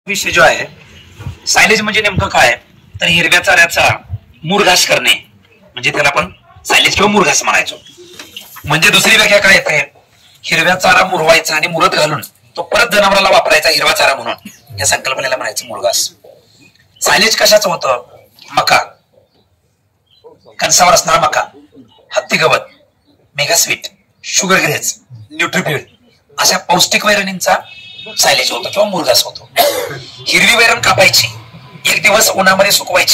विषय जो आहे सायलेज म्हणजे नेमकं काय तर हिरव्या चाऱ्याचा मुरघास करणे म्हणजे त्याला आपण सायलेज किंवा मुरघास म्हणायचो. म्हणजे दुसरी व्याख्या काय येते हिरव्या चारा मुरवायचा आणि मुरत घालून तो परत जनावराला वापरायचा हिरवा चारा म्हणून या संकल्पनेला म्हणायचं मुरघास. सायलेज कशाचं होतं मका कणसावर असणारा मका हत्ती गवत मेगास्वीट शुगर ग्रेज न्यूट्रिफिल अशा पौष्टिक वैरणींचा सायलेज होतो किंवा मुरघास होतो. हिरवी वैरण कापायची एक दिवस उन्हामध्ये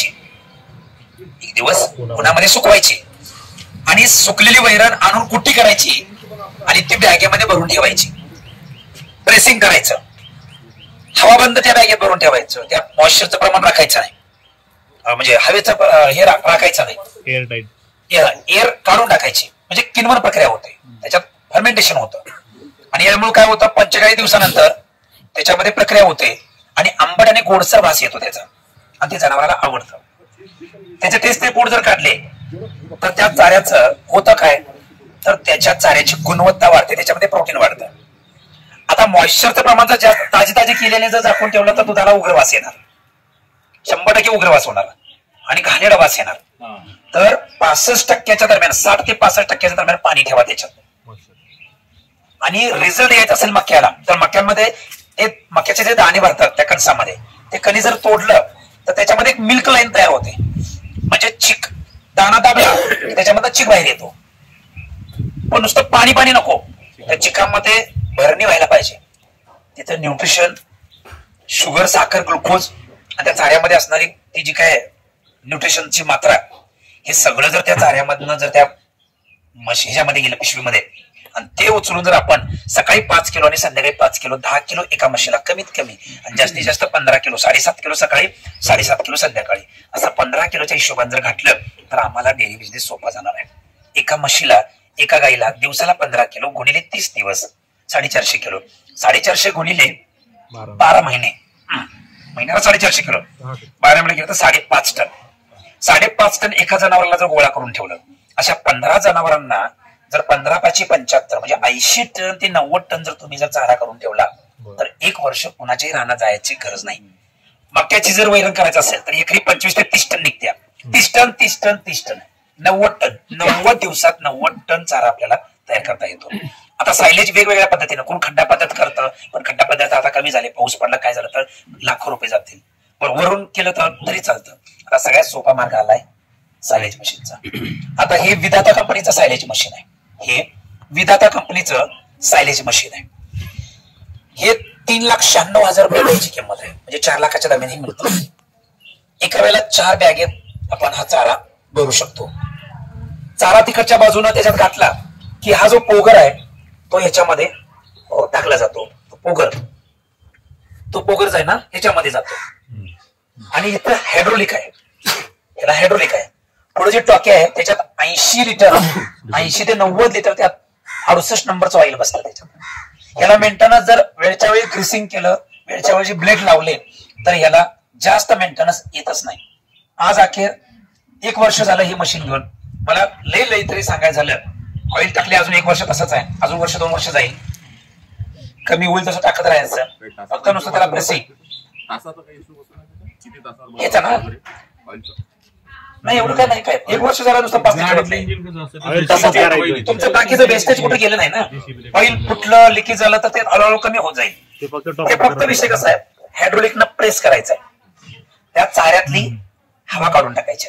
सुकवायची आणि सुकलेली वैरण आणून कुट्टी करायची आणि ती बॅगेमध्ये भरून ठेवायची. प्रेसिंग करायचं हवा बंद त्या बॅगेत भरून ठेवायचं. त्या मॉइश्चरचं प्रमाण राखायचं नाही म्हणजे हवेचं हे राखायचं नाही एअर काढून टाकायची म्हणजे किण्वन प्रक्रिया होते त्याच्यात फर्मेंटेशन होतं आणि यामुळे काय होतं 45 दिवसानंतर त्याच्यामध्ये प्रक्रिया होते आणि आंबट आणि गोडसर वास येतो त्याचा आणि ते जनावराला आवडतं. त्याचे टेस्ट रिपोर्ट जर काढले तर त्या चाऱ्याचं होतं काय तर त्याच्या चाऱ्याची गुणवत्ता वाढते त्याच्यामध्ये प्रोटीन वाढतं. आता मॉइश्चरचं प्रमाण जर जास्त ताजे केलेले जर झाकून ठेवलं तर दुधाला उग्रवास येणार 100% उग्रवास होणार आणि घाणेरडा वास येणार. तर 65% दरम्यान 60 ते 65% दरम्यान पाणी ठेवा त्याच्यात आणि रिझल्ट यायचा असेल मक्याला तर मक्यामध्ये ते मक्याचे जे दाणे भरतात त्या कणसामध्ये ते कणी जर तोडलं तर त्याच्यामध्ये एक मिल्क लाईन तयार होते म्हणजे चिक दाणा दाबला त्याच्यामध्ये चिक बाहेर येतो. पण नुसतं पाणी नको त्या चिकामध्ये भरणी व्हायला पाहिजे. तिथं न्यूट्रिशन शुगर साखर ग्लुकोज आणि त्या चाऱ्यामध्ये असणारी ती जी काय न्यूट्रिशनची मात्रा हे सगळं जर त्या चाऱ्यामधनं जर त्या ह्याच्यामध्ये गेलं पिशवीमध्ये आणि ते उचलून जर आपण सकाळी 5 किलो आणि संध्याकाळी 5 किलो 10 किलो एका म्हशीला कमीत कमी आणि जास्तीत जास्त 15 किलो 7.5 किलो सकाळी 7.5 किलो संध्याकाळी असं 15 किलोच्या हिशोबाने जर घातलं तर आम्हाला डेअरी बिझनेस सोपा जाणार आहे. एका म्हशीला एका गाईला दिवसाला 15 किलो गुणिले 30 दिवस 450 किलो 450 गुणिले 12 महिने महिन्याला 450 किलो 12 महिने गेलं तर 5.5 टन 5.5 टन एका जनावराला जर गोळा करून ठेवलं अशा 15 जनावरांना जर 15×5=75 म्हणजे 80 टन ते 90 टन जर तुम्ही जर चारा करून ठेवला तर एक वर्ष कुणाच्याही रानात जायची गरज नाही. मक्याची जर वैरण करायचं असेल तर एकरी 25 ते 30 टन निघत्या 30 टन 90 टन 90 दिवसात 90 टन चारा आपल्याला तयार करता येतो. आता सायलेज वेगवेगळ्या पद्धतीनं कोण खड्डा पद्धत करतं पण खड्डा पद्धत आता कमी झाले पाऊस पडला काय झालं तर लाखो रुपये जातील पण वरून केलं तर तरी चालतं. आता सगळ्यात सोपा मार्ग आलाय सायलेज मशीनचा. आता हे विधाता कंपनीचं सायलेज मशीन आहे. हे विधाता कंपनीचं सायलेज मशीन आहे. हे 3,96,000 रुपयाची किंमत आहे म्हणजे 4 लाखाच्या दरम्यान हे मिळतं. एका वेळेला 4 बॅगेत आपण हा चारा भरू शकतो. चारा तिकडच्या बाजूने त्याच्यात घातला की हा जो पोगर आहे तो ह्याच्यामध्ये टाकला जातो. तो पोगर जाय ना ह्याच्यामध्ये जातो आणि इथं हायड्रोलिक आहे ह्याला हायड्रोलिक आहे. पुढे जे टॉके आहे त्याच्यात 80 लिटर 80 ते 90 लिटर त्यात 68 नंबरचं ऑइल बसतं त्याच्यात. याला मेंटेनन्स जर वेळच्या वेळी ग्रीसिंग केलं वेळच्या वेळी ब्लेड लावले तर याला जास्त मेंटेनन्स येतच नाही. आज अखेर 1 वर्ष झालं ही मशीन घेऊन मला लई तरी सांगायचं झालं ऑइल टाकले अजून 1 वर्ष तसंच आहे अजून वर्ष 2 वर्ष जाईल कमी होईल तसं टाकत राहायचं फक्त नुसतं त्याला ब्रेसिंग याचा ना नाही एवढं काय नाही काय 1 वर्ष झालं नुसतं 5 तुमचं बाकीचं वेस्टेज कुठे गेलं नाही ना. ऑइल फुटलं लिकेज झालं तर ते हळूहळू कमी होत जाईल. ते फक्त विषय कसा आहे हायड्रोलिकनं प्रेस करायचा आहे त्या चाऱ्यातली हवा काढून टाकायची.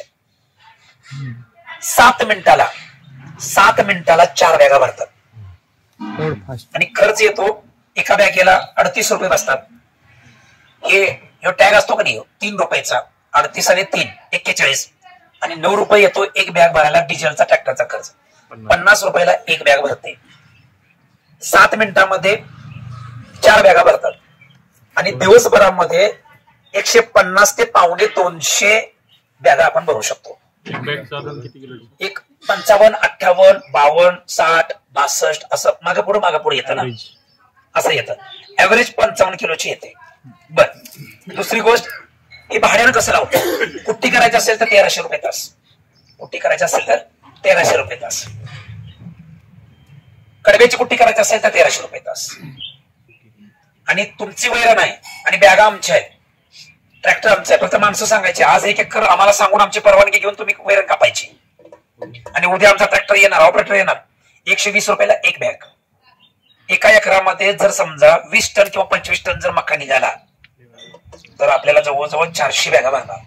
7 मिनिटाला 4 बॅगा भरतात आणि खर्च येतो एका बॅगेला 38 रुपये बसतात. हे टॅग असतो का नाही 3 रुपयाचा 38 आणि 3 41 आणि 9 रुपये येतो एक बॅग भरायला डिझेलचा ट्रॅक्टरचा खर्च 50 रुपयाला एक बॅग भरते. 7 मिनिटांमध्ये 4 बॅगा भरतात आणि दिवसभरामध्ये 150 ते पावणे 200 बॅगा आपण भरू शकतो. एक 55 58 52 60 62 असं मागे पुढे येतं ना असं येतं. ऍव्हरेज 55 किलोची येते. बर दुसरी गोष्ट हे भाड्यानं कसं लावतो कुट्टी करायची असेल तर 1300 रुपये तास कुट्टी करायची असेल तर 1300 रुपये तास कडब्याची कुट्टी करायची असेल तर 1300 रुपये तास आणि तुमची वैरण आहे आणि बॅगा आमच्या आहेत ट्रॅक्टर आमचा आहे, फक्त माणसं सांगायची आज 1 एकर आम्हाला सांगून आमची परवानगी घेऊन तुम्ही वैरण कापायची. आणि उद्या आमचा ट्रॅक्टर येणार, ऑपरेटर येणार. 120 रुपयाला एक बॅग. एका एकरामध्ये जर समजा 20 टन किंवा 25 टन जर मका निघाला तर आपल्याला जवळजवळ 400 बॅगा भरणार.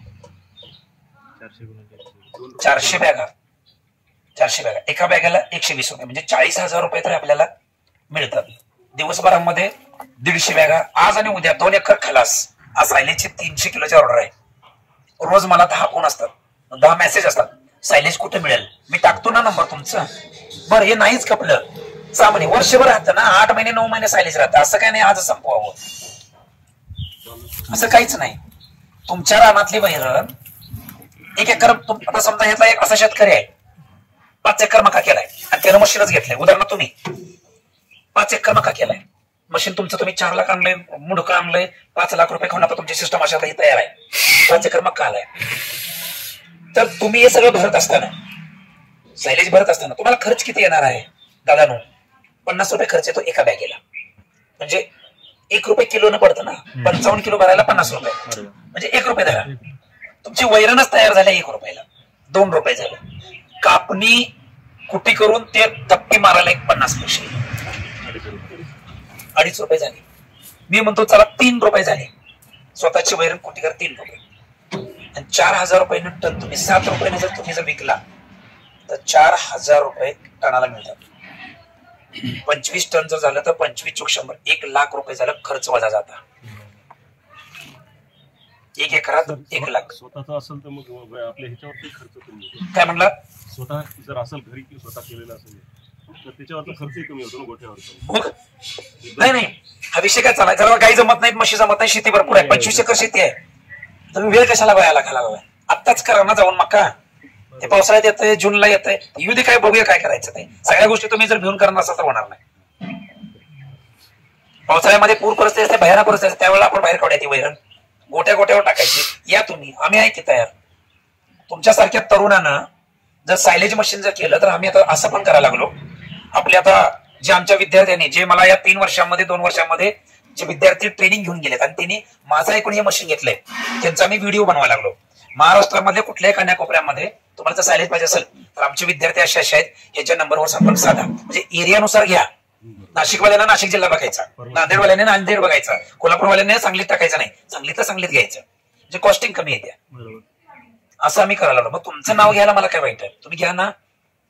400 बॅगा एका बॅगाला 120 रुपये म्हणजे 40,000 रुपये तर आपल्याला मिळतात. दिवसभरामध्ये 150 बॅगा. आज आणि उद्या 2 एकर खलास. आज सायलेजचे 300 किलोची ऑर्डर आहे. रोज मला 10 फोन असतात, 10 मेसेज असतात. सायलेज कुठे मिळेल? मी टाकतो ना नंबर तुमचा. बरं हे नाहीच कपलं 6 महिने वर्षभर राहतं ना, 8 महिने 9 महिने सायलेज राहतं. असं काही नाही आज संपवावं असं काहीच नाही. तुमच्या रानातली वैरण 1 एकर आता समजा ह्यातला एक असा शेतकरी आहे 5 एकर मका केलाय आणि त्यानं मशीनच घेतलंय. उदाहरणार्थ तुम्ही 5 एकर मका केलाय, मशीन तुमचं तुम्ही 4 लाख आणलंय, मुंडकं आणलंय, 5 लाख रुपये खाऊन आता तुमची सिस्टम अशा तयार आहे. 5 एकर मका आलाय. तर तुम्ही हे सगळं भरत असताना, सायलेज भरत असताना तुम्हाला खर्च किती येणार आहे दादानो? 50 रुपये खर्च येतो एका बॅगेला. म्हणजे 1 रुपये किलो न पडतं ना. 55 किलो भरायला 50 रुपये म्हणजे 1 रुपये धरा. तुमची वैरणच तयार झाल्या 1 रुपयाला. 2 रुपये झालं. कापणी कुटी करून ते तप्पी मारायला 50 पैसे, 2.5 रुपये झाले. मी म्हणतो चला 3 रुपये झाले. स्वतःची वैरण कुटी कर 3 रुपये आणि 4,000 रुपये टन. तुम्ही 7 रुपयाने जर तुम्ही विकला तर 4,000 रुपये टनाला मिळतात. 25 टन जर झालं तर 25 चोक 100 1 लाख रुपये झालं. खर्च वजा जाता 1 एकरात 1 लाख. स्वतःचा असेल तर मग आपल्या ह्याच्यावरती खर्च कमी. काय म्हणला? स्वतः जर असेल घरी की स्वतः केलेला असेल तर त्याच्यावरचा खर्चही कमी होतो ना गोठ्यावर. मग नाही हा विषय काय चालाय? जरा काही जमत नाहीत, म्हशी जमत नाही, शेती भरपूर आहे, 25 एकर शेती आहे. तुम्ही वेळ कशाला व्हायला घालावा? आत्ताच करा ना जाऊन मका. ते पावसाळ्यात येतंय, जूनला येतंय, येऊ दे, काय बघूया काय करायचं. ते सगळ्या गोष्टी तुम्ही जर घेऊन करणार असाल तर होणार नाही. पावसाळ्यामध्ये पूर परिस्थिती असते, भयानक परिस्थिती असते, त्यावेळेला आपण बाहेर काढूया ती वैरण, गोट्यावर टाकायची. या तुम्ही, आम्ही आहे की तयार. तुमच्यासारख्या तरुणानं जर सायलेज मशीन जर केलं तर आम्ही आता असं पण करायला लागलो. आपले आता जे आमच्या विद्यार्थ्यांनी जे मला या 3 वर्षांमध्ये 2 वर्षांमध्ये जे विद्यार्थी ट्रेनिंग घेऊन गेलेत आणि त्यांनी माझं ऐकून हे मशीन घेतलंय त्यांचा मी व्हिडिओ बनवायला लागलो. महाराष्ट्रामध्ये कुठल्याही कान्याकोपऱ्यामध्ये तुम्हाला जर सायलेज पाहिजे असेल तर आमचे विद्यार्थी असे आहेत, ह्याच्या नंबरवर संपर्क साधा. म्हणजे एरियानुसार घ्या. नाशिकवाल्यांना नाशिक जिल्हा बघायचा, नांदेडवाल्यांनी नांदेड बघायचा, कोल्हापूरवाल्यांनी सांगलीत टाकायचं नाही, सांगलीत तर सांगलीत घ्यायचं. म्हणजे कॉस्टिंग कमी येते. असं आम्ही करायला लागलो. मग तुमचं नाव घ्यायला मला काय वाईट आहे? तुम्ही घ्या ना.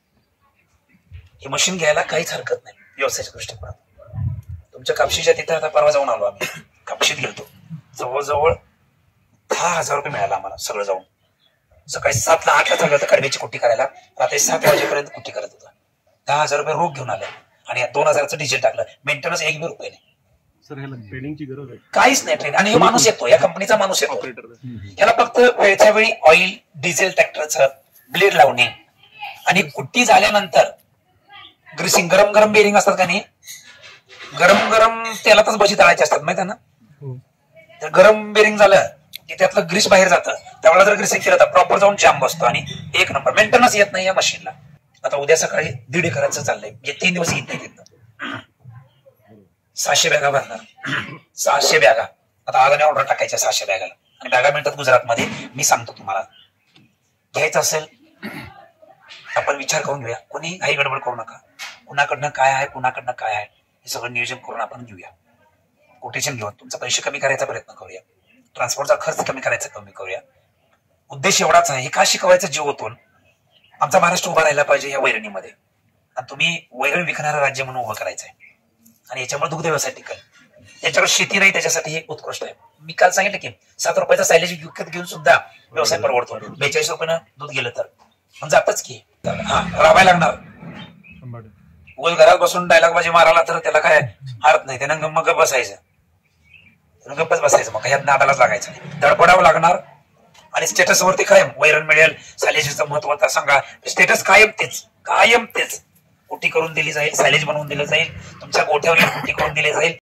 हे मशीन घ्यायला काहीच हरकत नाही व्यवसायाच्या दृष्टीकोनात. तुमच्या कापशीच्या तिथे आता परवा जाऊन आलो आम्ही, कापशीत गेलतो. जवळजवळ 10,000 रुपये मिळाला आम्हाला सगळं जाऊन. सकाळी 7 ला 8 ला चालू होतं कडव्याची कुट्टी करायला, रात्री 7 वाजेपर्यंत कुट्टी करत होता. 10,000 रुपये रोख घेऊन आले आणि 2,000चं डिझेल टाकलं. मेंटेनन्स 1 रुपये नाही. सर ह्याला ट्रेनिंगची गरज आहे? काहीच नाही ट्रेन. आणि हे माणूस येतो, या कंपनीचा माणूस येतो. याला फक्त वेळच्या वेळी ऑइल, डिझेल, ट्रॅक्टरचं ब्लेड लावणे आणि कुट्टी झाल्यानंतर ग्रीसिंग. गरम गरम बेरिंग असतात का नाही, गरम गरम तेलातच भजी तळायचे असतात माहिती आहे ना. तर गरम बेरिंग झालं की त्यातलं ग्रीस बाहेर जातं. त्यावेळेला जर ग्रीसिंग केलं तर प्रॉपर जाऊन जाम बसतो आणि 1 नंबर. मेंटेनन्स येत नाही या मशीनला. आता उद्या सकाळी 1.5 एकराचं चाललंय, म्हणजे 3 दिवस येत नाही तिथं. 600 बॅगा भरणार. 600 बॅगा. आता आज ऑर्डर टाकायच्या 600 बॅगाला आणि बॅगा मिळतात गुजरातमध्ये. मी सांगतो तुम्हाला, घ्यायचं असेल आपण विचार करून घेऊया. कोणी काही गडबड करू नका. कुणाकडनं काय आहे, कुणाकडनं काय आहे, हे सगळं नियोजन करून आपण घेऊया. कोटेशन घेऊन तुमचा पैसे कमी करायचा प्रयत्न करूया. ट्रान्सपोर्टचा खर्च कमी करूया. उद्देश एवढाच आहे, हे का शिकवायचं जीव ओतून आमचा महाराष्ट्र उभा राहिला पाहिजे या वैरणीमध्ये. आणि तुम्ही वैरण विकणारं राज्य म्हणून उभं करायचं आहे. आणि याच्यामुळे दुग्ध व्यवसाय टिकल. ज्याच्याकडे शेती नाही त्याच्यासाठी हे उत्कृष्ट आहे. मी काल सांगितलं की 7 रुपयाचा सायलेज विकत घेऊन सुद्धा व्यवसाय परवडतो. 42 रुपयानं दूध गेलं तर मग जातच की. हा राबायला लागणार. उगाच घरात बसून डायलॉग बाजी मारायला तर त्याला काय हारत नाही. त्यानं मग बसायचं, गप्पच बसायचं. मग ह्यात नादालाच लागायचं नाही. धडपडावं लागणार. आणि स्टेटस वरती कायम वैरण मिळेल, सायलेजचं महत्व सांगा. स्टेटस कायम तेच. कुट्टी करून दिली जाईल, सायलेज बनवून दिलं जाईल, तुमच्या गोठ्यावर कुट्टी करून दिली जाईल.